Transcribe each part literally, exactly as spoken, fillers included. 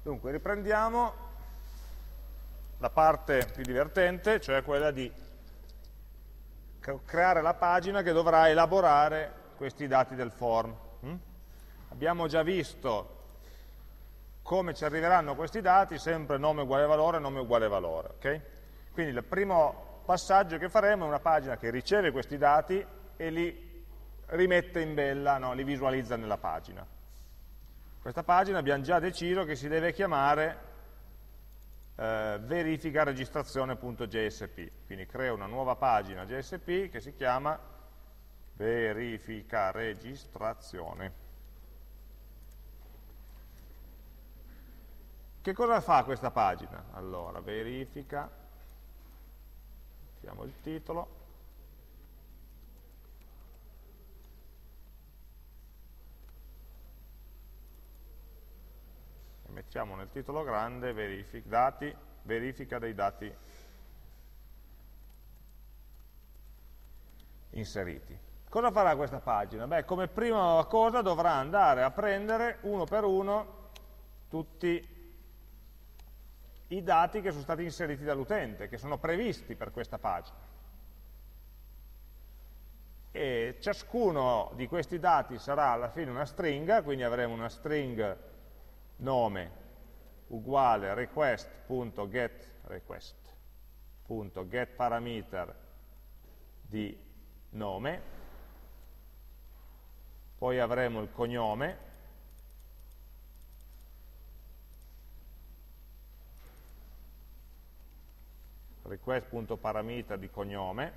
Dunque, riprendiamo la parte più divertente, cioè quella di creare la pagina che dovrà elaborare questi dati del form. Mm? Abbiamo già visto come ci arriveranno questi dati, sempre nome uguale valore, nome uguale valore. Okay? Quindi il primo passaggio che faremo è una pagina che riceve questi dati e li rimette in bella, no? Li visualizza nella pagina. Questa pagina abbiamo già deciso che si deve chiamare eh, verifica registrazione.jsp, quindi creo una nuova pagina J S P che si chiama verifica registrazione. Che cosa fa questa pagina? Allora, verifica, mettiamo il titolo, mettiamo nel titolo grande verifica, dati, verifica dei dati inseriti. Cosa farà questa pagina? Beh, come prima cosa dovrà andare a prendere uno per uno tutti i dati che sono stati inseriti dall'utente, che sono previsti per questa pagina. E ciascuno di questi dati sarà alla fine una stringa, quindi avremo una string nome uguale request.getRequest.getParameter di nome, poi avremo il cognome, request.parameter di cognome,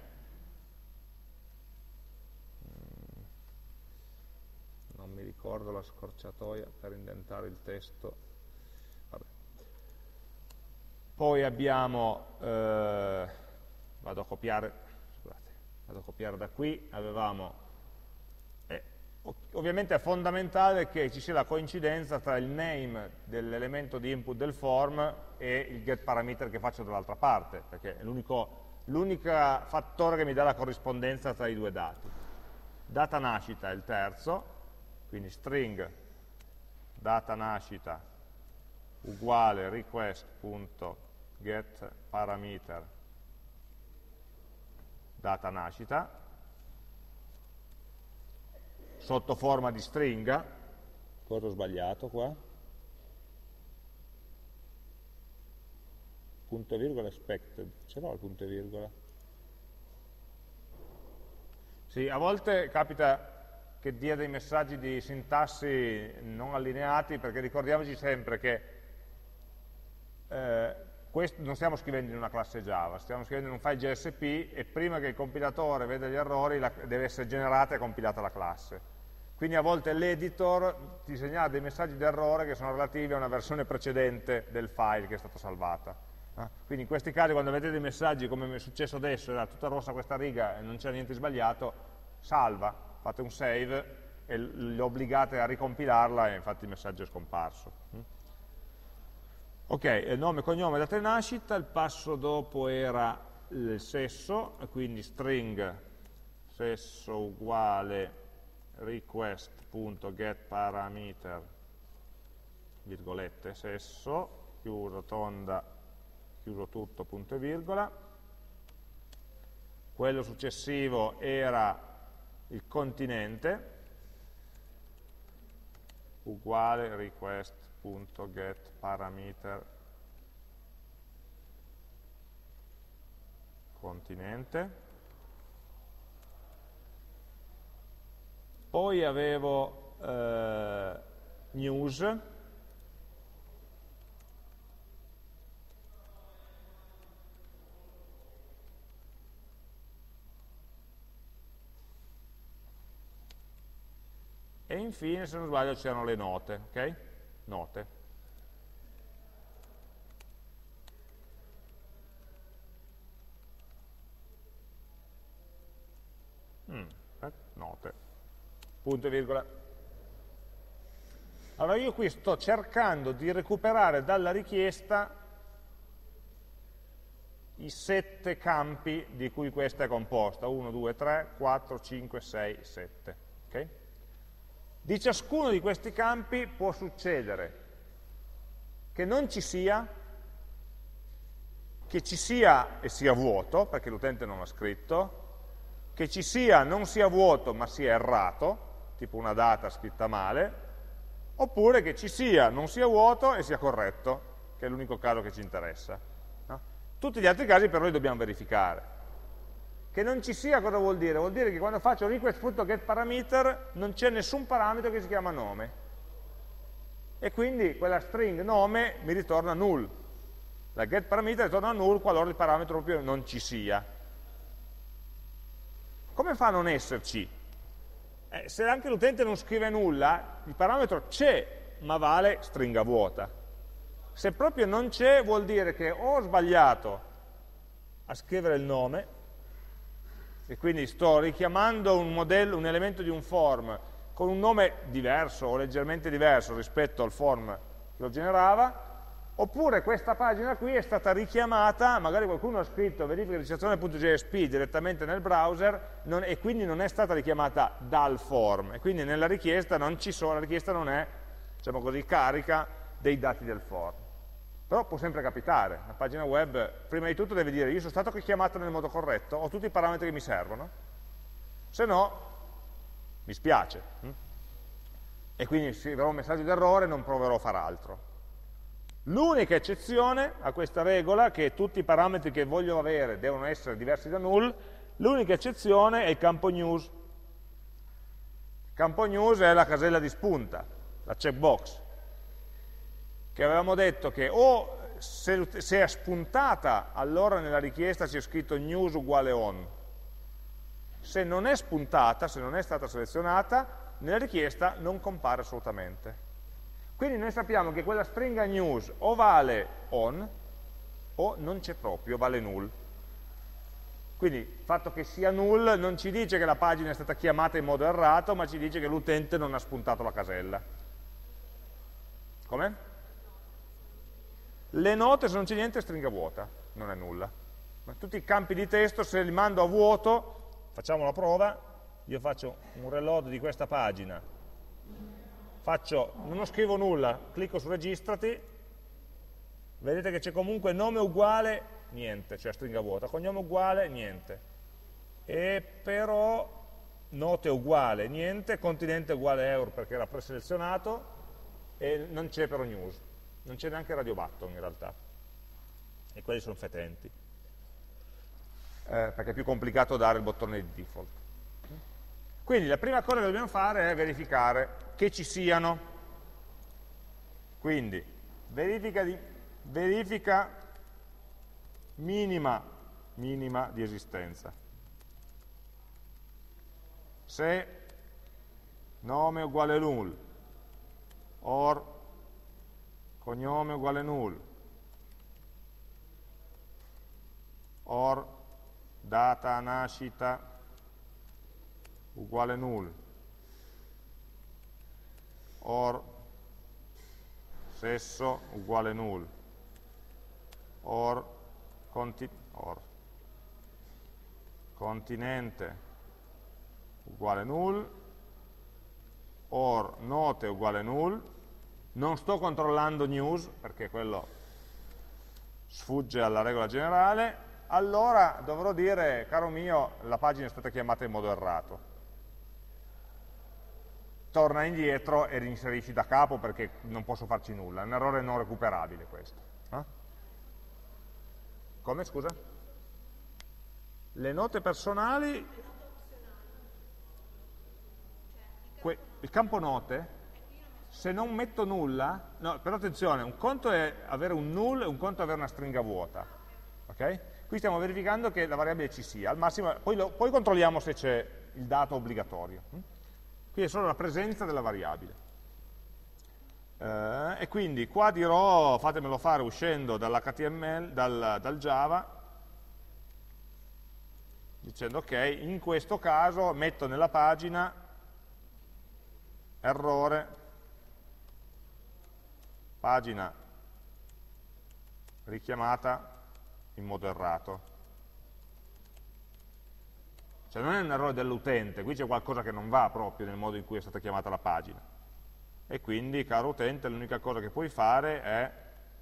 non mi ricordo la scorciatoia per indentare il testo. Vabbè. Poi abbiamo, eh, vado a copiare, scusate, vado a copiare da qui, avevamo, eh, ovviamente è fondamentale che ci sia la coincidenza tra il name dell'elemento di input del form e il get parameter che faccio dall'altra parte, perché è l'unico fattore che mi dà la corrispondenza tra i due dati. Data nascita è il terzo, quindi string data nascita uguale request.getParameter data nascita, sotto forma di stringa. Cosa ho sbagliato qua? Punto e virgola expected, ce l'ho il punto e virgola? Sì, a volte capita che dia dei messaggi di sintassi non allineati, perché ricordiamoci sempre che eh, questo non stiamo scrivendo in una classe Java, stiamo scrivendo in un file J S P e prima che il compilatore veda gli errori la, deve essere generata e compilata la classe. Quindi a volte l'editor ti segnala dei messaggi di errore che sono relativi a una versione precedente del file che è stata salvata. Eh? Quindi in questi casi, quando vedete dei messaggi come mi è successo adesso, era tutta rossa questa riga e non c'era niente sbagliato, salva, fate un save e li obbligate a ricompilarla e infatti il messaggio è scomparso. Ok, nome, cognome, data di nascita, il passo dopo era il sesso, quindi string sesso uguale request.getParameter virgolette sesso, chiuso tonda, chiuso tutto, punto e virgola. Quello successivo era il continente uguale request.getParameter continente. Poi avevo eh, news, e infine, se non sbaglio, c'erano le note, ok? Note. Mm, eh, note. Punto e virgola. Allora io qui sto cercando di recuperare dalla richiesta i sette campi di cui questa è composta, uno, due, tre, quattro, cinque, sei, sette. Okay? Di ciascuno di questi campi può succedere che non ci sia, che ci sia e sia vuoto, perché l'utente non l'ha scritto, che ci sia non sia vuoto ma sia errato, tipo una data scritta male, oppure che ci sia non sia vuoto e sia corretto, che è l'unico caso che ci interessa. No? Tutti gli altri casi però li dobbiamo verificare. Che non ci sia cosa vuol dire? Vuol dire che quando faccio request.getParameter non c'è nessun parametro che si chiama nome. E quindi quella string nome mi ritorna null. La getParameter ritorna null qualora il parametro proprio non ci sia. Come fa a non esserci? Eh, se anche l'utente non scrive nulla, il parametro c'è, ma vale stringa vuota. Se proprio non c'è, vuol dire che ho sbagliato a scrivere il nome, e quindi sto richiamando un modello, un elemento di un form con un nome diverso o leggermente diverso rispetto al form che lo generava, oppure questa pagina qui è stata richiamata, magari qualcuno ha scritto verifica registrazione.jsp direttamente nel browser non, e quindi non è stata richiamata dal form, e quindi nella richiesta non ci sono, la richiesta non è, diciamo così, carica dei dati del form. Però può sempre capitare, la pagina web prima di tutto deve dire io sono stato chiamato nel modo corretto, ho tutti i parametri che mi servono, se no mi spiace, e quindi se avrò un messaggio d'errore non proverò a fare altro. L'unica eccezione a questa regola, che tutti i parametri che voglio avere devono essere diversi da null, l'unica eccezione è il campo news. Il campo news è la casella di spunta, la checkbox, che avevamo detto che o se, se è spuntata, allora nella richiesta c'è scritto news uguale on. Se non è spuntata, se non è stata selezionata, nella richiesta non compare assolutamente. Quindi noi sappiamo che quella stringa news o vale on o non c'è proprio, vale null. Quindi il fatto che sia null non ci dice che la pagina è stata chiamata in modo errato, ma ci dice che l'utente non ha spuntato la casella. Come? Le note, se non c'è niente, è stringa vuota, non è nulla. Ma tutti i campi di testo, se li mando a vuoto, facciamo la prova, io faccio un reload di questa pagina, faccio, non scrivo nulla, clicco su registrati, vedete che c'è comunque nome uguale, niente, cioè stringa vuota, cognome uguale, niente. E però note uguale, niente, continente uguale euro perché era preselezionato, e non c'è però news. Non c'è neanche radio button in realtà, e quelli sono fetenti, eh, perché è più complicato dare il bottone di default. Quindi la prima cosa che dobbiamo fare è verificare che ci siano. Quindi verifica, di, verifica minima, minima di esistenza. Se nome uguale null, or cognome uguale null, or data nascita uguale null, or sesso uguale null, or, conti or continente uguale null, or note uguale null. Non sto controllando news, perché quello sfugge alla regola generale, allora dovrò dire, caro mio, la pagina è stata chiamata in modo errato. Torna indietro e reinserisci da capo perché non posso farci nulla, è un errore non recuperabile questo. Eh? Come, scusa? Le note personali, que, il campo note, se non metto nulla, no, però attenzione, un conto è avere un null e un conto è avere una stringa vuota. Okay? Qui stiamo verificando che la variabile ci sia, al massimo, poi, lo, poi controlliamo se c'è il dato obbligatorio. Qui è solo la presenza della variabile. Eh, e quindi qua dirò, fatemelo fare uscendo dall'H T M L, dal, dal Java, dicendo ok, in questo caso metto nella pagina errore, pagina richiamata in modo errato. Cioè non è un errore dell'utente, qui c'è qualcosa che non va proprio nel modo in cui è stata chiamata la pagina. E quindi, caro utente, l'unica cosa che puoi fare è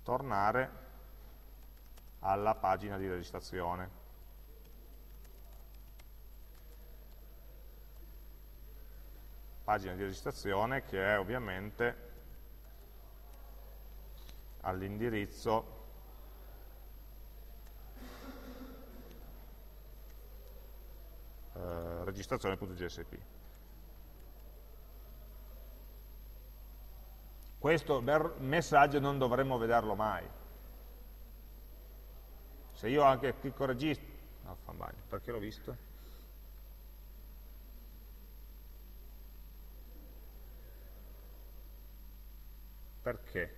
tornare alla pagina di registrazione. Pagina di registrazione che è ovviamente all'indirizzo eh, registrazione.jsp. Questo messaggio non dovremmo vederlo mai. Se io anche clicco registro, no, fa male, perché l'ho visto? Perché?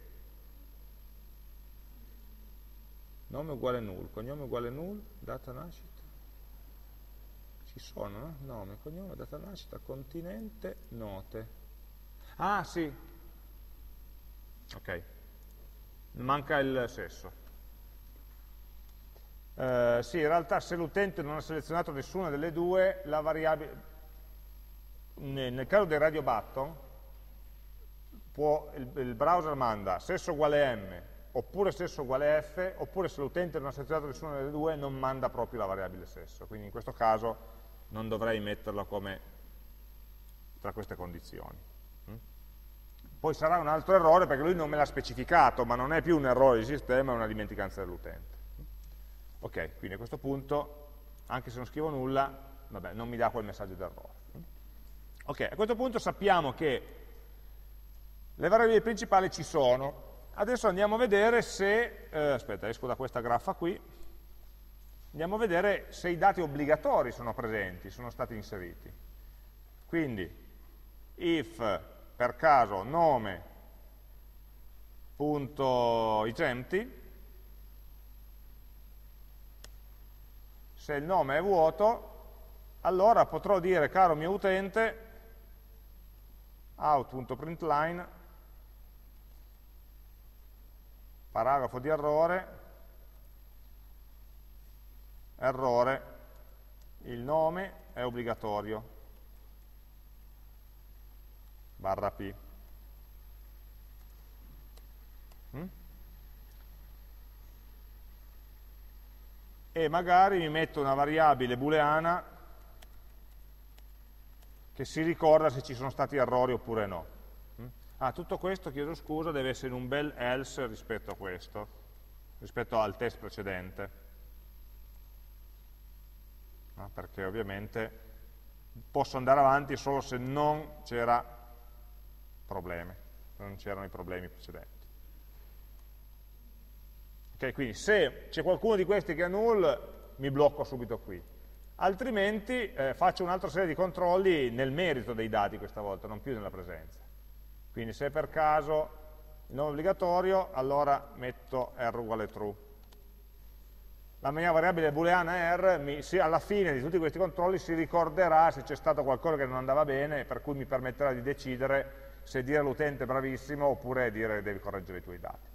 Nome uguale null, cognome uguale null, data nascita. Ci sono, no? Nome, cognome, data nascita, continente, note. Ah, sì. Ok. Manca il sesso. Eh, sì, in realtà se l'utente non ha selezionato nessuna delle due, la variabile, nel caso dei radio button, può, il, il browser manda sesso uguale m, oppure sesso uguale f, oppure se l'utente non ha selezionato nessuna delle due, non manda proprio la variabile sesso. Quindi in questo caso non dovrei metterlo come tra queste condizioni. Poi sarà un altro errore perché lui non me l'ha specificato, ma non è più un errore di sistema, è una dimenticanza dell'utente. Ok, quindi a questo punto, anche se non scrivo nulla, vabbè, non mi dà quel messaggio d'errore. Ok, a questo punto sappiamo che le variabili principali ci sono. Adesso andiamo a vedere se, eh, aspetta, esco da questa graffa qui, andiamo a vedere se i dati obbligatori sono presenti, sono stati inseriti. Quindi, if per caso nome.isEmpty, se il nome è vuoto, allora potrò dire, caro mio utente, out.println, paragrafo di errore, errore, il nome è obbligatorio, barra P. Mm? E magari mi metto una variabile booleana che si ricorda se ci sono stati errori oppure no. Mm? Ah, tutto questo, chiedo scusa, deve essere un bel else rispetto a questo, rispetto al test precedente. No? Perché ovviamente posso andare avanti solo se non c'era problemi, non c'erano i problemi precedenti. Ok, quindi se c'è qualcuno di questi che ha null, mi blocco subito qui. Altrimenti eh, faccio un'altra serie di controlli nel merito dei dati questa volta, non più nella presenza. Quindi se per caso il nome è obbligatorio, allora metto r uguale true. La mia variabile booleana r, mi, si, alla fine di tutti questi controlli, si ricorderà se c'è stato qualcosa che non andava bene, per cui mi permetterà di decidere se dire all'utente bravissimo oppure dire devi correggere i tuoi dati.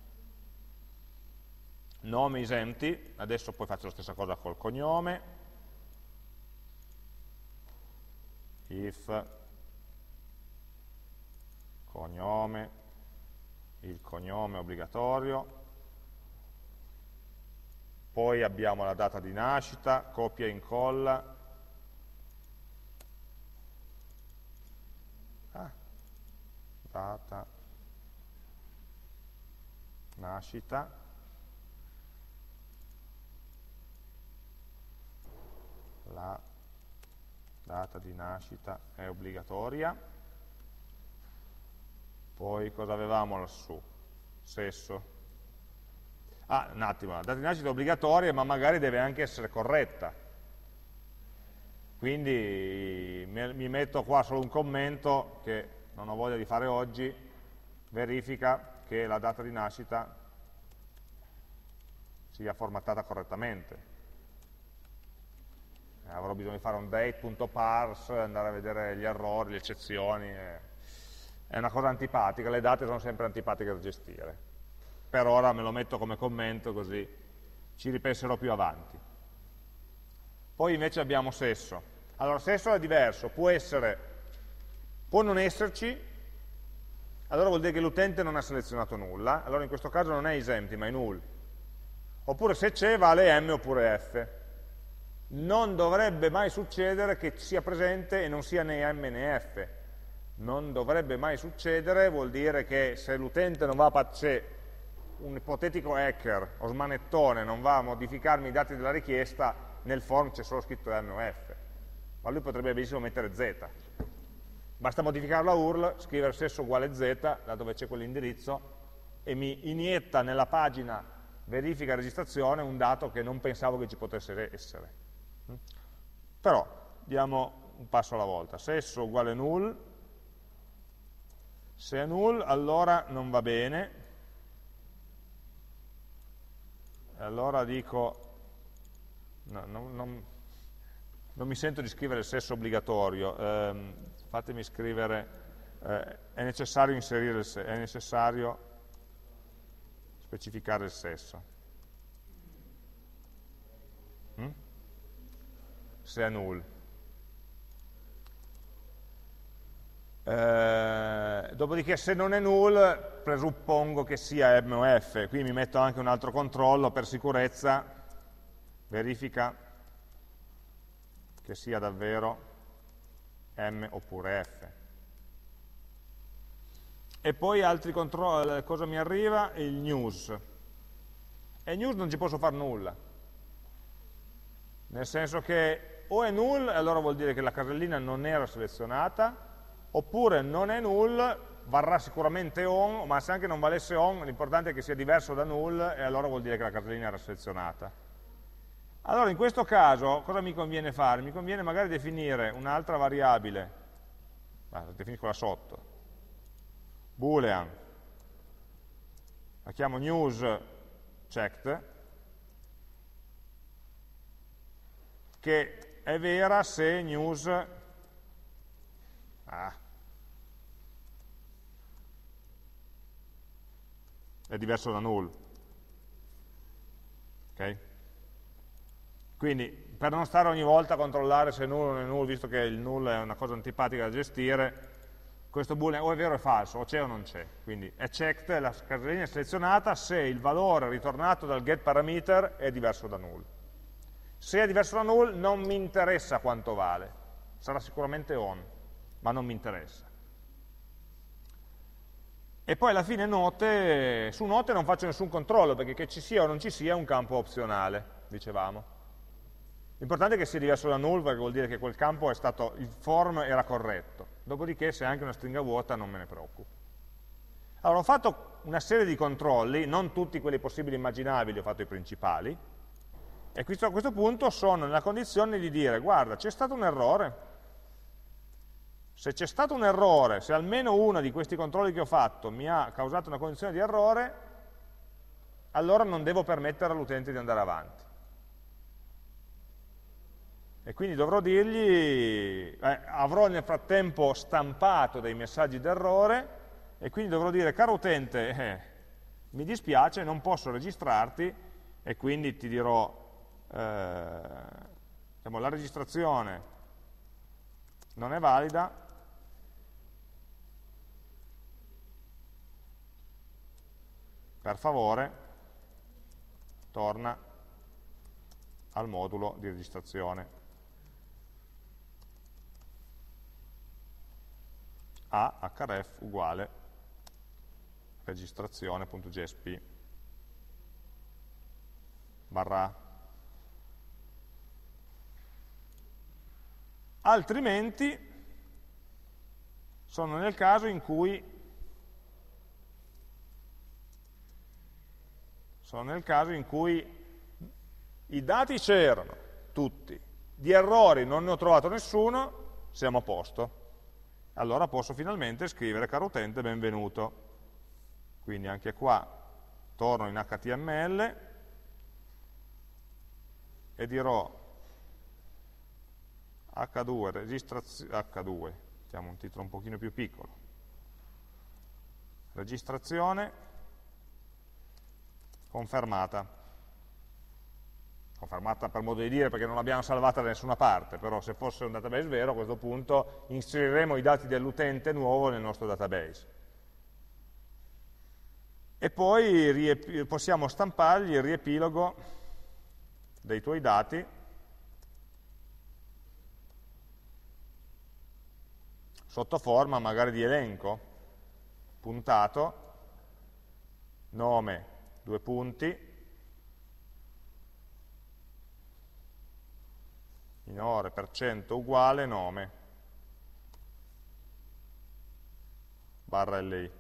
Nome is empty, adesso poi faccio la stessa cosa col cognome, if cognome, il cognome obbligatorio, poi abbiamo la data di nascita, copia e incolla, ah, data, nascita, la data di nascita è obbligatoria, poi cosa avevamo lassù? Sesso. Ah, un attimo, la data di nascita è obbligatoria, ma magari deve anche essere corretta. Quindi mi metto qua solo un commento che non ho voglia di fare oggi, verifica che la data di nascita sia formattata correttamente. Avrò bisogno di fare un date.parse, andare a vedere gli errori, le eccezioni, è una cosa antipatica, le date sono sempre antipatiche da gestire. Per ora me lo metto come commento così ci ripenserò più avanti. Poi invece abbiamo sesso. Allora sesso è diverso, può essere, può non esserci, allora vuol dire che l'utente non ha selezionato nulla, allora in questo caso non è isempty ma è null. Oppure se c'è vale M oppure F. Non dovrebbe mai succedere che sia presente e non sia né M né F. Non dovrebbe mai succedere vuol dire che se l'utente non va a, se un ipotetico hacker o smanettone non va a modificarmi i dati della richiesta, nel form c'è solo scritto M o F. Ma lui potrebbe benissimo mettere Z. Basta modificarlo a U R L, scrivere sesso uguale Z, da dove c'è quell'indirizzo, e mi inietta nella pagina verifica registrazione un dato che non pensavo che ci potesse essere. Però diamo un passo alla volta. Sesso uguale null, se è null allora non va bene, e allora dico, no, non, non, non mi sento di scrivere il sesso obbligatorio, eh, fatemi scrivere, eh, è necessario inserire il sesso, è necessario specificare il sesso. Mm? Se è null. Eh, dopodiché se non è null presuppongo che sia M o F, qui mi metto anche un altro controllo per sicurezza, verifica che sia davvero M oppure F. E poi altri controlli, cosa mi arriva? Il news. E news non ci posso fare nulla, nel senso che o è null, allora vuol dire che la casellina non era selezionata, oppure non è null, varrà sicuramente on, ma se anche non valesse on, l'importante è che sia diverso da null, e allora vuol dire che la casellina era selezionata. Allora in questo caso cosa mi conviene fare? Mi conviene magari definire un'altra variabile, ah, la definisco là sotto, boolean, la chiamo news checked, che è vera se news ah, è diverso da null. Ok? Quindi per non stare ogni volta a controllare se è null o non è null, visto che il null è una cosa antipatica da gestire, questo boolean o è vero o è falso, o c'è o non c'è. Quindi è checked, la casellina è selezionata se il valore ritornato dal get parameter è diverso da null. Se è diverso da null non mi interessa quanto vale, sarà sicuramente on, ma non mi interessa. E poi alla fine note, su note non faccio nessun controllo, perché che ci sia o non ci sia è un campo opzionale, dicevamo. L'importante è che sia diverso da null, perché vuol dire che quel campo è stato, il form era corretto. Dopodiché se è anche una stringa vuota non me ne preoccupo. Allora ho fatto una serie di controlli, non tutti quelli possibili e immaginabili, ho fatto i principali, e a questo punto sono nella condizione di dire, guarda, c'è stato un errore. Se c'è stato un errore, se almeno uno di questi controlli che ho fatto mi ha causato una condizione di errore, allora non devo permettere all'utente di andare avanti. E quindi dovrò dirgli, eh, avrò nel frattempo stampato dei messaggi d'errore, e quindi dovrò dire, caro utente, eh, mi dispiace, non posso registrarti, e quindi ti dirò, eh, diciamo, la registrazione non è valida, per favore torna al modulo di registrazione a href uguale registrazione.jsp barra. Altrimenti sono nel caso in cui sono nel caso in cui i dati c'erano tutti, di errori non ne ho trovato nessuno, siamo a posto. Allora posso finalmente scrivere, caro utente, benvenuto. Quindi anche qua torno in H T M L e dirò H due, registrazione, H due, mettiamo un titolo un pochino più piccolo, registrazione confermata. Confermata per modo di dire perché non l'abbiamo salvata da nessuna parte, però se fosse un database vero a questo punto inseriremo i dati dell'utente nuovo nel nostro database. e poi possiamo stampargli il riepilogo dei tuoi dati sotto forma magari di elenco puntato, nome, due punti, minore per cento uguale nome, barra li,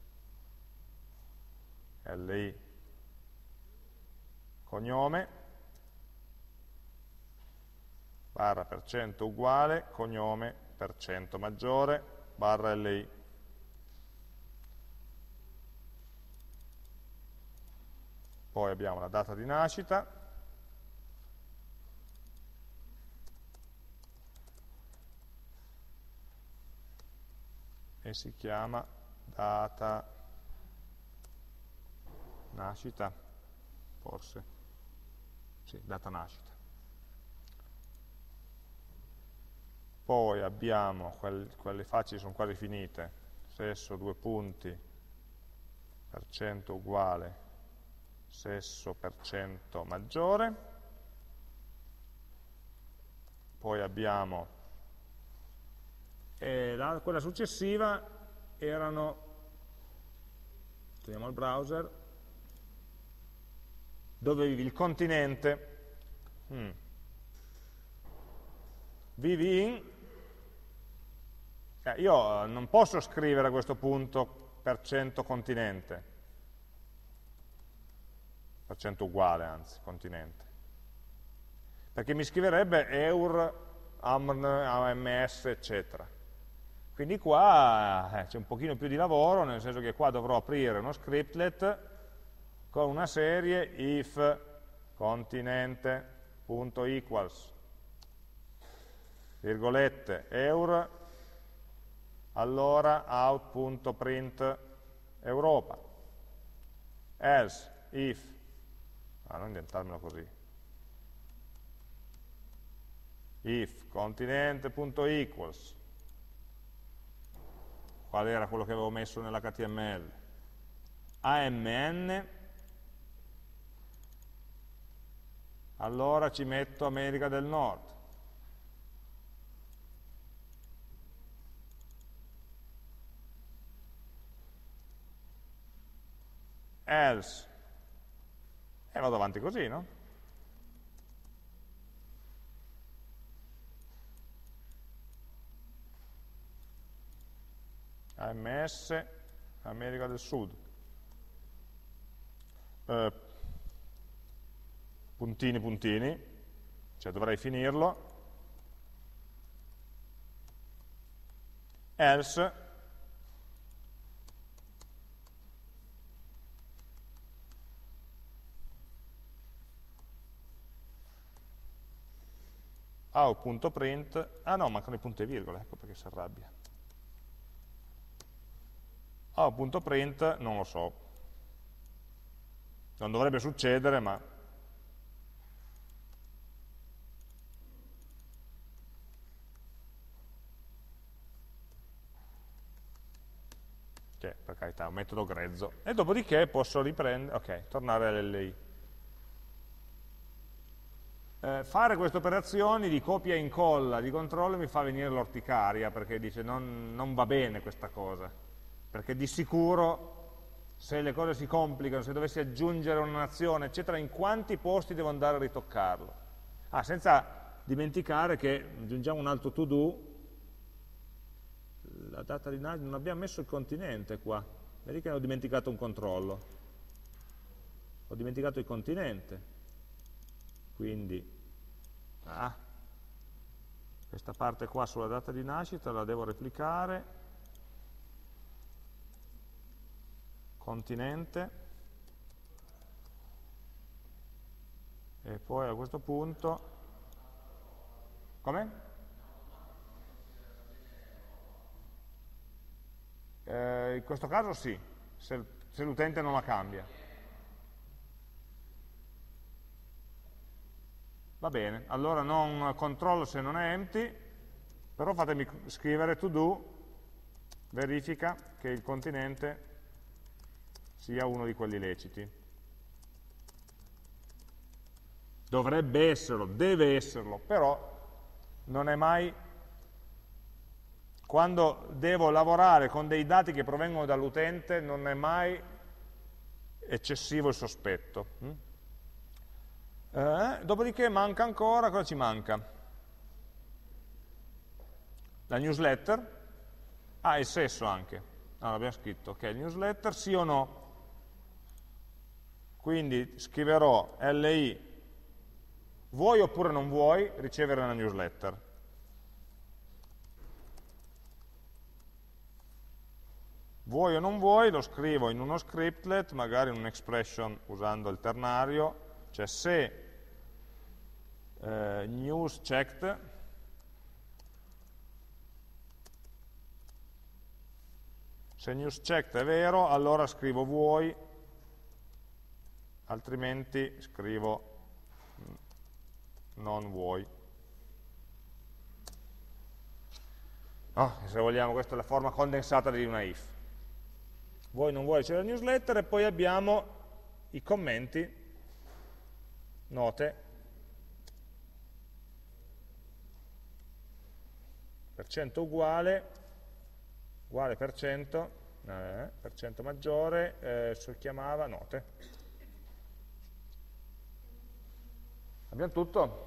li cognome, barra per cento uguale, cognome per cento maggiore, barra li. Poi abbiamo la data di nascita, e si chiama data nascita, forse, sì, data nascita. Poi abbiamo, quel, quelle facili sono quasi finite, sesso due punti, per cento uguale, sesso per cento maggiore. Poi abbiamo e la, quella successiva erano, torniamo al browser, dove vivi il continente, hmm. vivi in, eh, io non posso scrivere a questo punto per cento continente, per cento uguale anzi, continente, perché mi scriverebbe eur, amn, ams, eccetera. Quindi qua eh, c'è un pochino più di lavoro, nel senso che qua dovrò aprire uno scriptlet con una serie if continente.equals virgolette eur allora out.print Europa else if, ah, non inventarmelo così, if continente.equals, qual era quello che avevo messo nell'H T M L, amn, allora ci metto America del Nord, else, e vado avanti così, no? A M S, America del Sud, eh, puntini puntini, cioè dovrei finirlo, else, out.print, ah no, mancano i punti e virgole, ecco perché si arrabbia. Out.print non lo so, non dovrebbe succedere, ma cioè, per carità, è un metodo grezzo, e dopodiché posso riprendere, ok, tornare all'L I. Eh, fare queste operazioni di copia e incolla, di controllo, mi fa venire l'orticaria, perché dice non, non va bene questa cosa, perché di sicuro se le cose si complicano, se dovessi aggiungere una nazione, eccetera, in quanti posti devo andare a ritoccarlo? Ah, senza dimenticare che aggiungiamo un altro to do, la data di nascita, non abbiamo messo il continente qua, vedi che ho dimenticato un controllo, ho dimenticato il continente, quindi ah, questa parte qua sulla data di nascita la devo replicare, continente, e poi a questo punto, come? Eh, in questo caso sì, se, se l'utente non la cambia. Va bene, allora non controllo se non è empty, però fatemi scrivere to do, verifica che il continente sia uno di quelli leciti. Dovrebbe esserlo, deve esserlo, però non è mai, quando devo lavorare con dei dati che provengono dall'utente, non è mai eccessivo il sospetto. Eh, dopodiché manca ancora, cosa ci manca? La newsletter, ah, il sesso anche, ah, l'abbiamo scritto, ok, newsletter sì o no? Quindi scriverò li, vuoi oppure non vuoi ricevere una newsletter? Vuoi o non vuoi, lo scrivo in uno scriptlet, magari in un'expression usando il ternario, cioè se eh, news checked, se news checked è vero, allora scrivo vuoi, altrimenti scrivo non vuoi. Oh, se vogliamo, questa è la forma condensata di una if. Vuoi non vuoi ricevere la newsletter, e poi abbiamo i commenti, note, per cento uguale, uguale per cento, eh, per cento maggiore, eh, si chiamava note. Abbiamo tutto?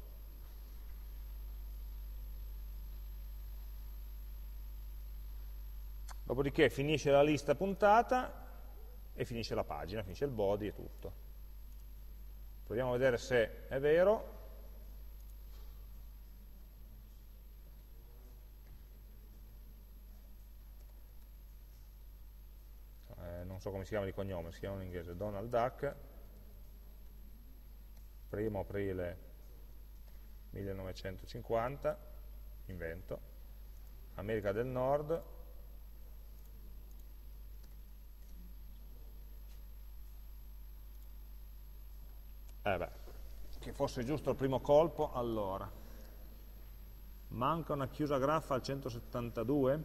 Dopodiché finisce la lista puntata e finisce la pagina, finisce il body e tutto. Proviamo a vedere se è vero. Eh, non so come si chiama di cognome, si chiama in inglese Donald Duck, primo aprile millenovecentocinquanta, invento, America del Nord. Eh beh, che fosse giusto il primo colpo, allora. Manca una chiusa graffa al centosettantadue?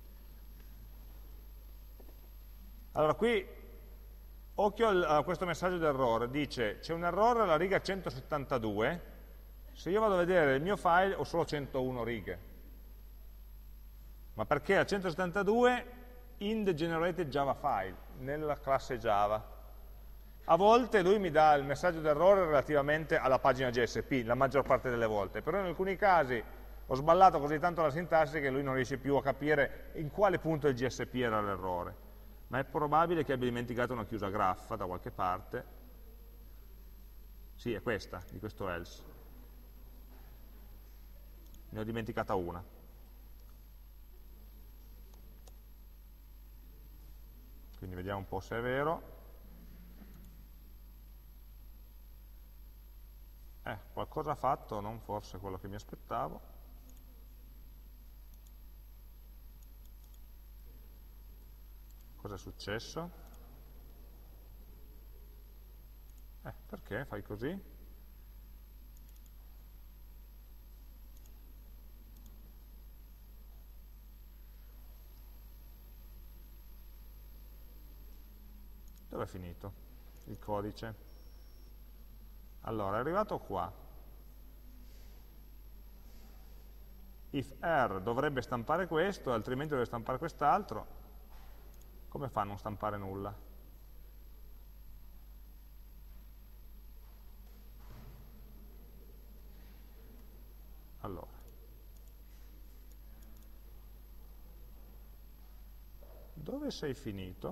Allora qui, occhio a questo messaggio d'errore, dice c'è un errore alla riga centosettantadue, se io vado a vedere il mio file ho solo centouno righe. Ma perché al centosettantadue in the generated Java file, nella classe Java. A volte lui mi dà il messaggio d'errore relativamente alla pagina J S P, la maggior parte delle volte, però in alcuni casi ho sballato così tanto la sintassi che lui non riesce più a capire in quale punto del G S P era l'errore. Ma è probabile che abbia dimenticato una chiusa graffa da qualche parte. Sì, è questa, di questo else. Ne ho dimenticata una. Quindi vediamo un po' se è vero. Eh, qualcosa ha fatto, non forse quello che mi aspettavo. Cosa è successo? Eh, perché fai così? Dove è finito il codice? Allora, è arrivato qua. If R dovrebbe stampare questo, altrimenti dovrebbe stampare quest'altro. Come fa a non stampare nulla? Allora. Dove sei finito?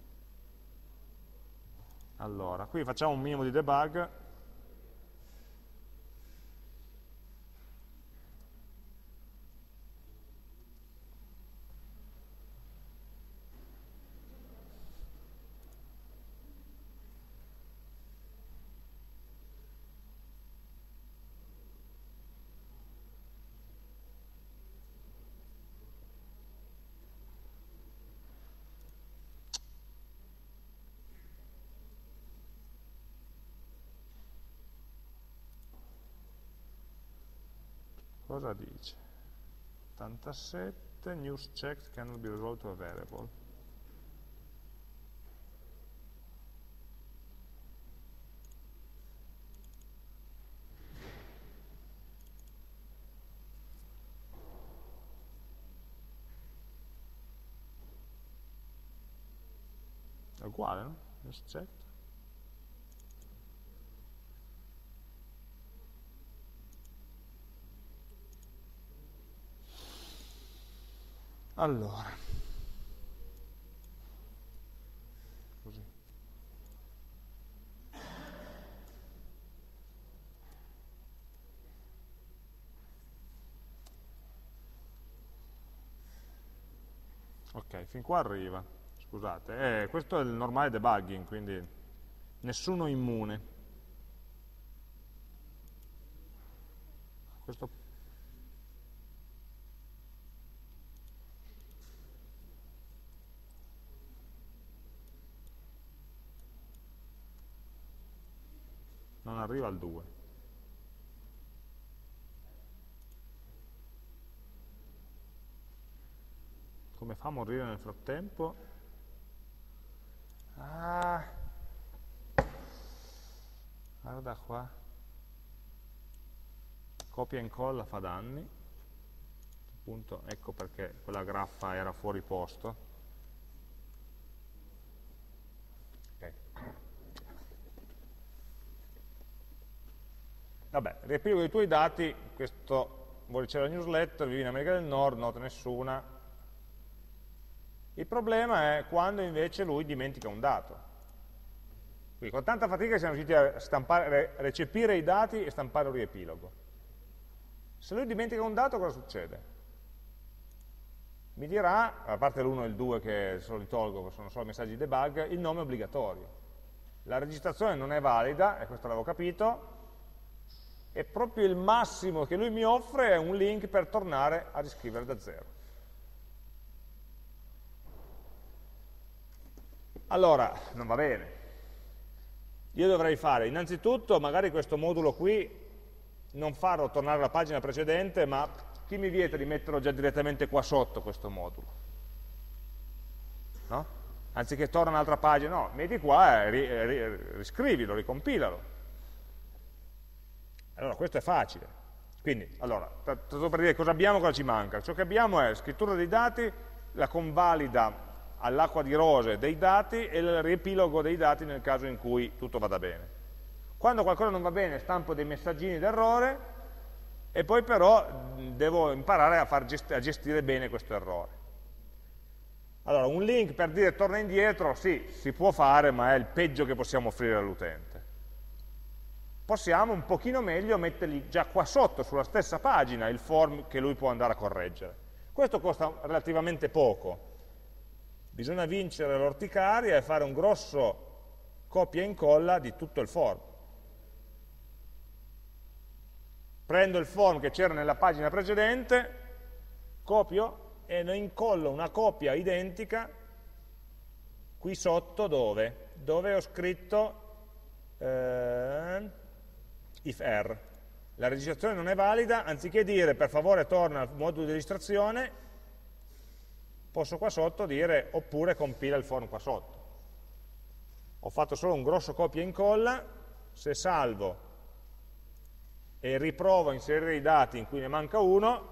Allora, qui facciamo un minimo di debug. Cosa dice? ottantasette, news checked cannot be resolved to a variable. è uguale, no? Check. Allora, così. Ok, fin qua arriva. Scusate, eh, questo è il normale debugging, quindi nessuno immune. Questo non arriva al due. Come fa a morire nel frattempo? Ah, guarda qua. Copia e incolla fa danni. Appunto, ecco perché quella graffa era fuori posto. Okay. Vabbè, riepilogo dei tuoi dati, questo vuole ricevere la newsletter, vivi in America del Nord, nota nessuna. Il problema è quando invece lui dimentica un dato. Quindi con tanta fatica siamo riusciti a stampare, recepire i dati e stampare un riepilogo. Se lui dimentica un dato, cosa succede? Mi dirà, a parte l'uno e il due che se li tolgo, sono solo messaggi di debug, il nome è obbligatorio. La registrazione non è valida, e questo l'avevo capito, e proprio il massimo che lui mi offre è un link per tornare a riscrivere da zero. Allora, non va bene. Io dovrei fare, innanzitutto, magari questo modulo qui, non farlo tornare alla pagina precedente, ma chi mi vieta di metterlo già direttamente qua sotto questo modulo? No? Anziché torna un'altra pagina, no, metti qua e ri, ri, riscrivilo, ricompilalo. Allora, questo è facile. Quindi, allora, tanto per dire cosa abbiamo e cosa ci manca. Ciò che abbiamo è scrittura dei dati, la convalida all'acqua di rose dei dati e il riepilogo dei dati nel caso in cui tutto vada bene. Quando qualcosa non va bene stampo dei messaggini d'errore e poi però devo imparare a, far gest- a gestire bene questo errore. Allora, un link per dire torna indietro, sì, si può fare, ma è il peggio che possiamo offrire all'utente. Possiamo un pochino meglio mettergli già qua sotto, sulla stessa pagina, il form che lui può andare a correggere. Questo costa relativamente poco. Bisogna vincere l'orticaria e fare un grosso copia e incolla di tutto il form. Prendo il form che c'era nella pagina precedente, copio e ne incollo una copia identica qui sotto dove? Dove ho scritto eh, if err. La registrazione non è valida, anziché dire per favore torna al modulo di registrazione, posso qua sotto dire oppure compila il form qua sotto. Ho fatto solo un grosso copia e incolla, se salvo e riprovo a inserire i dati in cui ne manca uno,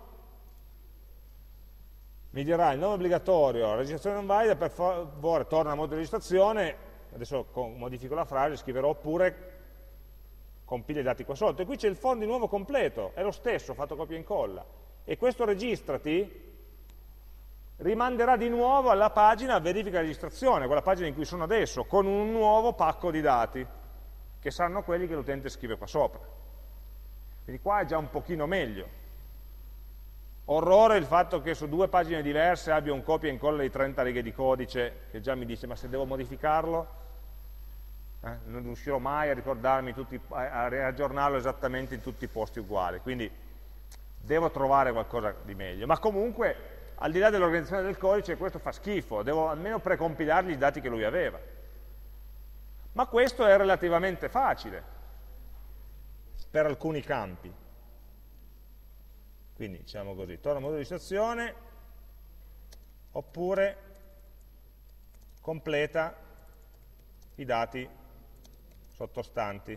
mi dirà il nome obbligatorio, la registrazione non valida, per favore torna al modulo di registrazione, adesso modifico la frase, scriverò oppure compila i dati qua sotto. E qui c'è il form di nuovo completo, è lo stesso, ho fatto copia e incolla. E questo registrati rimanderà di nuovo alla pagina verifica registrazione, quella pagina in cui sono adesso, con un nuovo pacco di dati, che saranno quelli che l'utente scrive qua sopra. Quindi qua è già un pochino meglio. Orrore il fatto che su due pagine diverse abbia un copia e incolla di trenta righe di codice, che già mi dice, ma se devo modificarlo, eh, non riuscirò mai a ricordarmi, tutti, a riaggiornarlo esattamente in tutti i posti uguali. Quindi devo trovare qualcosa di meglio. Ma comunque, al di là dell'organizzazione del codice, questo fa schifo, devo almeno precompilargli i dati che lui aveva. Ma questo è relativamente facile per alcuni campi. Quindi diciamo così, torna al modulo di registrazione, oppure completa i dati sottostanti.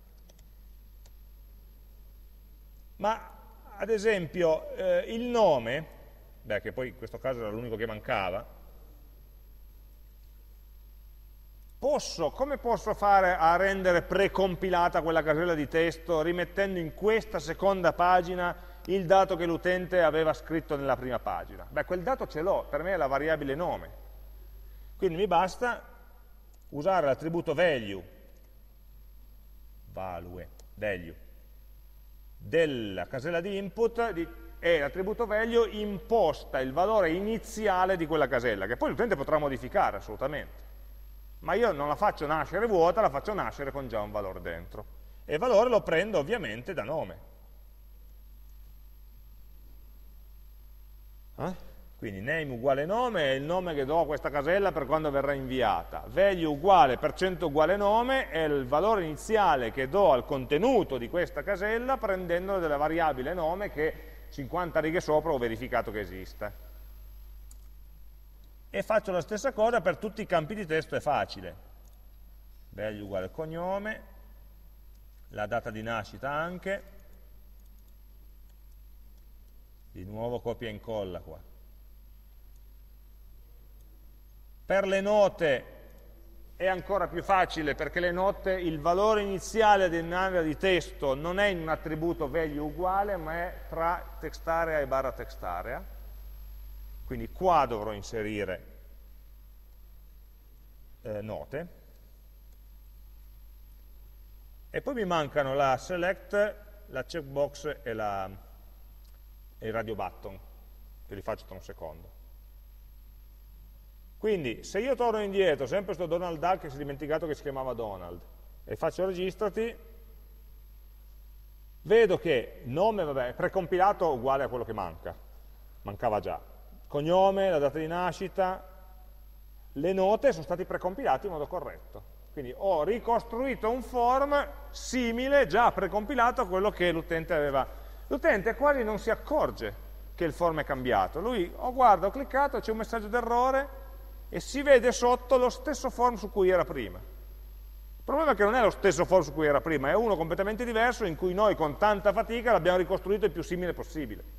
Ma ad esempio eh, il nome, beh, che poi in questo caso era l'unico che mancava, Posso, come posso fare a rendere precompilata quella casella di testo rimettendo in questa seconda pagina il dato che l'utente aveva scritto nella prima pagina? Beh, quel dato ce l'ho, per me è la variabile nome. Quindi mi basta usare l'attributo value, value, value della casella di input di, e l'attributo value imposta il valore iniziale di quella casella, che poi l'utente potrà modificare assolutamente. Ma io non la faccio nascere vuota, la faccio nascere con già un valore dentro. E il valore lo prendo ovviamente da nome. Eh? Quindi name uguale nome è il nome che do a questa casella per quando verrà inviata. Value uguale percento uguale nome è il valore iniziale che do al contenuto di questa casella prendendolo dalla variabile nome che cinquanta righe sopra ho verificato che esiste. E faccio la stessa cosa per tutti i campi di testo, è facile. Value uguale cognome, la data di nascita anche, di nuovo copia e incolla qua. Per le note è ancora più facile perché le note, il valore iniziale dell'area di testo non è in un attributo value uguale, ma è tra textarea e barra textarea. Quindi qua dovrò inserire eh, note. E poi mi mancano la select, la checkbox e, la, e il radio button, che li faccio tra un secondo. Quindi se io torno indietro, sempre sto Donald Duck che si è dimenticato che si chiamava Donald, e faccio registrati, vedo che nome, vabbè, è precompilato uguale a quello che manca, mancava già. Cognome, la data di nascita, le note sono stati precompilati in modo corretto. Quindi ho ricostruito un form simile, già precompilato a quello che l'utente aveva. L'utente quasi non si accorge che il form è cambiato. Lui, oh guarda, ho cliccato, c'è un messaggio d'errore e si vede sotto lo stesso form su cui era prima. Il problema è che non è lo stesso form su cui era prima, è uno completamente diverso in cui noi con tanta fatica l'abbiamo ricostruito il più simile possibile.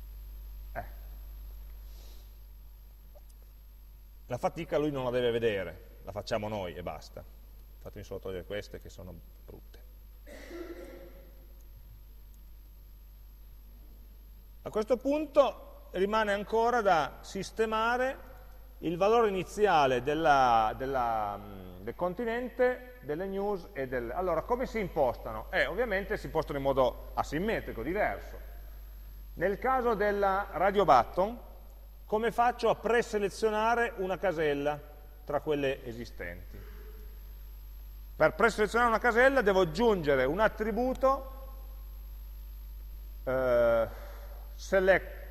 La fatica lui non la deve vedere, la facciamo noi e basta. Fatemi solo togliere queste che sono brutte. A questo punto rimane ancora da sistemare il valore iniziale della, della, del continente, delle news e del... Allora, come si impostano? Eh, ovviamente si impostano in modo asimmetrico, diverso. Nel caso della radio button, come faccio a preselezionare una casella tra quelle esistenti? Per preselezionare una casella devo aggiungere un attributo eh, select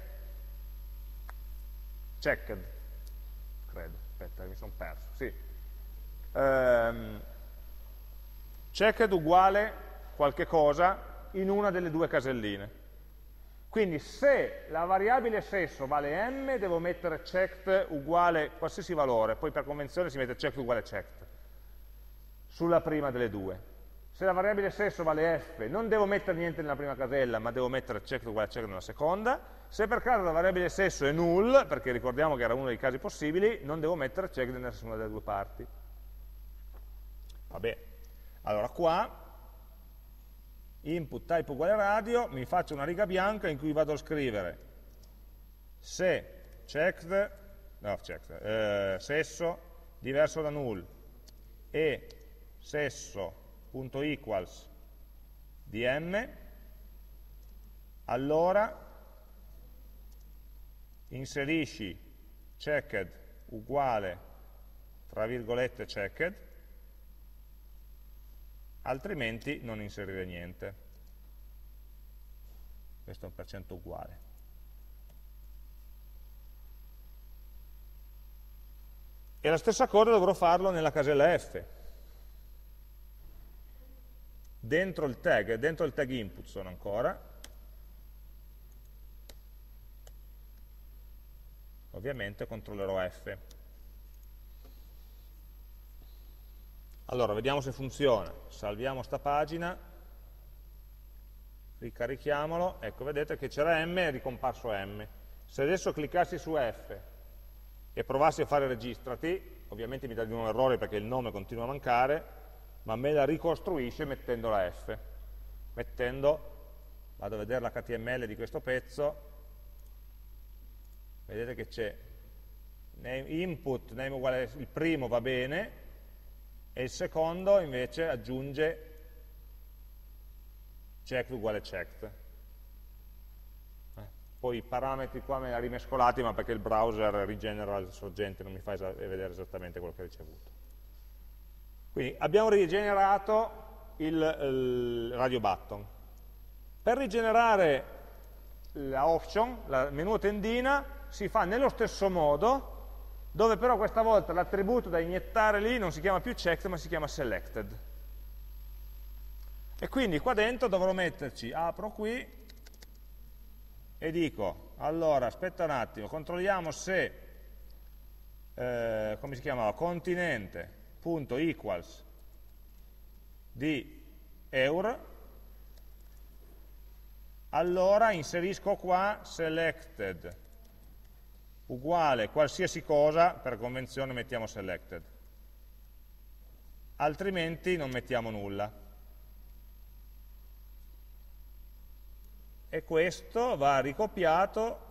checked, credo, aspetta, mi sono perso, sì. Um, checked uguale qualche cosa in una delle due caselline. Quindi se la variabile sesso vale m, devo mettere checked uguale qualsiasi valore, poi per convenzione si mette checked uguale checked, sulla prima delle due. Se la variabile sesso vale f, non devo mettere niente nella prima casella, ma devo mettere checked uguale checked nella seconda. Se per caso la variabile sesso è null, perché ricordiamo che era uno dei casi possibili, non devo mettere checked nella nessuna delle due parti. Vabbè, allora qua input type uguale radio, mi faccio una riga bianca in cui vado a scrivere se checked, no, checked eh, sesso diverso da null e sesso.equals di m, allora inserisci checked uguale tra virgolette checked, altrimenti non inserire niente. Questo è un percento uguale. E la stessa cosa dovrò farlo nella casella f. Dentro il tag, dentro il tag input sono ancora. Ovviamente controllerò f. Allora, vediamo se funziona. Salviamo sta pagina, ricarichiamolo, ecco, vedete che c'era m e è ricomparso m. Se adesso cliccassi su F e provassi a fare registrati, ovviamente mi dà di nuovo errori perché il nome continua a mancare, ma me la ricostruisce mettendo la F, mettendo, vado a vedere l'H T M L di questo pezzo, vedete che c'è input, name uguale, il primo va bene, e il secondo invece aggiunge checked uguale checked. Eh, poi i parametri qua me li ha rimescolati, ma perché il browser rigenera il sorgente, non mi fa vedere esattamente quello che ha ricevuto. Quindi abbiamo rigenerato il, il radio button. Per rigenerare la option, il menu tendina, si fa nello stesso modo, dove però questa volta l'attributo da iniettare lì non si chiama più checked, ma si chiama selected. E quindi qua dentro dovrò metterci, apro qui, e dico, allora, aspetta un attimo, controlliamo se, eh, come si chiamava, continente.equals di eur, allora inserisco qua selected uguale qualsiasi cosa, per convenzione mettiamo selected, altrimenti non mettiamo nulla. E questo va ricopiato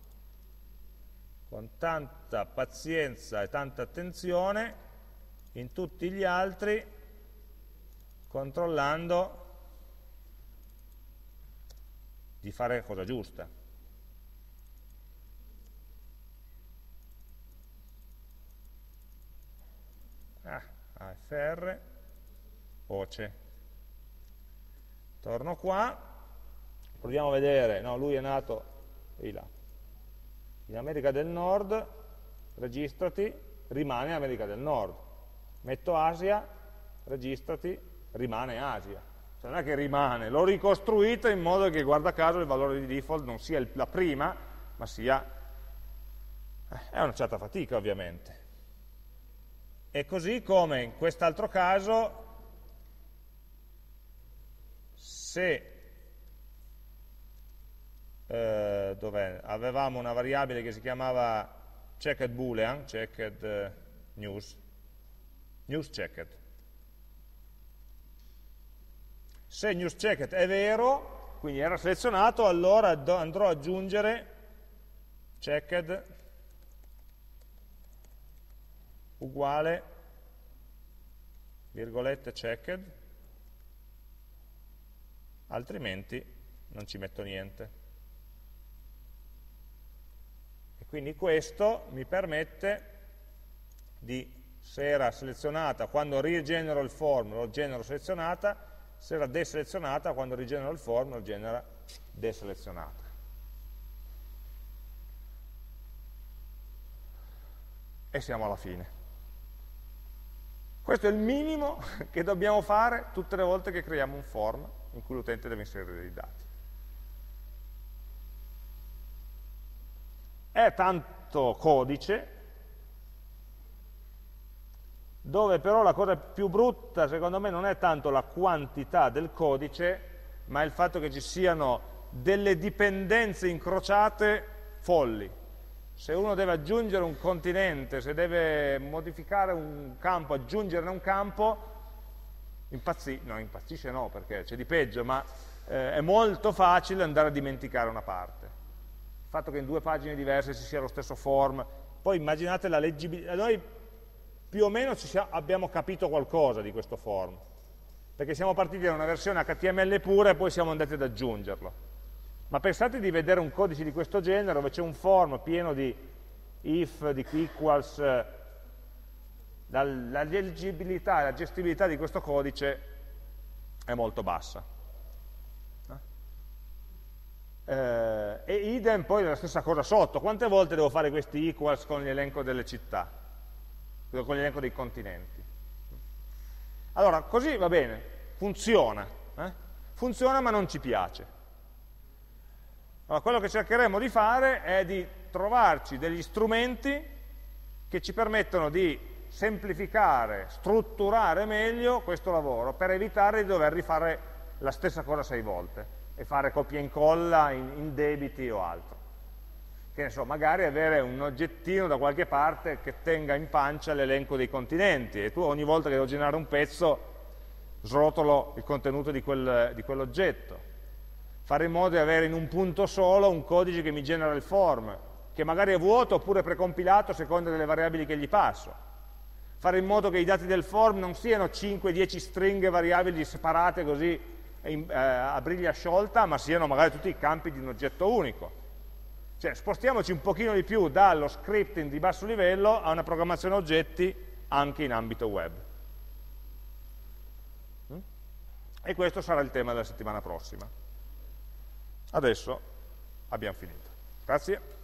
con tanta pazienza e tanta attenzione in tutti gli altri, controllando di fare la cosa giusta. Ah, A F R, voce. Torno qua. Proviamo a vedere, no, lui è nato di là, in America del Nord, registrati, rimane America del Nord. Metto Asia, registrati, rimane Asia. Cioè non è che rimane, l'ho ricostruito in modo che, guarda caso, il valore di default non sia il, la prima, ma sia... Eh, è una certa fatica, ovviamente. E così come in quest'altro caso, se... Uh, dov'è? Avevamo una variabile che si chiamava checked boolean, checked uh, news, news checked. Se news checked è vero, quindi era selezionato, allora andrò ad aggiungere checked uguale virgolette checked, altrimenti non ci metto niente. Quindi questo mi permette di, se era selezionata, quando rigenero il form lo genero selezionata, se era deselezionata, quando rigenero il form lo genera deselezionata. E siamo alla fine. Questo è il minimo che dobbiamo fare tutte le volte che creiamo un form in cui l'utente deve inserire dei dati. È tanto codice, dove però la cosa più brutta secondo me non è tanto la quantità del codice, ma il fatto che ci siano delle dipendenze incrociate folli. Se uno deve aggiungere un continente, se deve modificare un campo, aggiungerne un campo, impazzi, no, impazzisce no, perché c'è di peggio, ma eh, è molto facile andare a dimenticare una parte. Il fatto che in due pagine diverse ci sia lo stesso form, poi immaginate la leggibilità, noi più o meno ci siamo, abbiamo capito qualcosa di questo form, perché siamo partiti da una versione H T M L pura e poi siamo andati ad aggiungerlo. Ma pensate di vedere un codice di questo genere dove c'è un form pieno di if, di equals, la, la leggibilità e la gestibilità di questo codice è molto bassa. Eh, e idem poi la stessa cosa sotto, quante volte devo fare questi equals con l'elenco delle città, con l'elenco dei continenti? Allora, così va bene, funziona, eh? funziona ma non ci piace. Allora, quello che cercheremo di fare è di trovarci degli strumenti che ci permettono di semplificare, strutturare meglio questo lavoro, per evitare di dover rifare la stessa cosa sei volte e fare copia e incolla in, in debiti o altro. che ne so, magari avere un oggettino da qualche parte che tenga in pancia l'elenco dei continenti, e tu ogni volta che devo generare un pezzo srotolo il contenuto di, quel, di quell'oggetto. Fare in modo di avere in un punto solo un codice che mi genera il form, che magari è vuoto oppure precompilato a seconda delle variabili che gli passo. Fare in modo che i dati del form non siano cinque dieci stringhe variabili separate così eh, a briglia sciolta, ma siano magari tutti i campi di un oggetto unico. Cioè, spostiamoci un pochino di più dallo scripting di basso livello a una programmazione oggetti anche in ambito web. E questo sarà il tema della settimana prossima. Adesso abbiamo finito. Grazie.